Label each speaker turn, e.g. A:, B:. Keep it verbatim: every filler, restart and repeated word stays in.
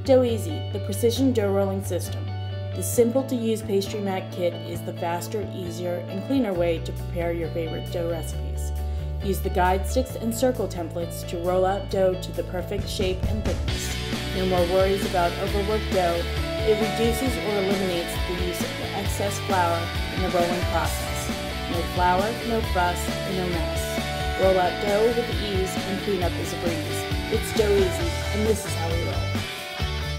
A: Dough Easy, the precision dough rolling system. The simple-to-use pastry mat kit is the faster, easier, and cleaner way to prepare your favorite dough recipes. Use the guide sticks and circle templates to roll out dough to the perfect shape and thickness. No more worries about overworked dough. It reduces or eliminates the use of the excess flour in the rolling process. No flour, no fuss, and no mess. Roll out dough with ease and cleanup is a breeze. It's Dough Easy, and this is how we roll.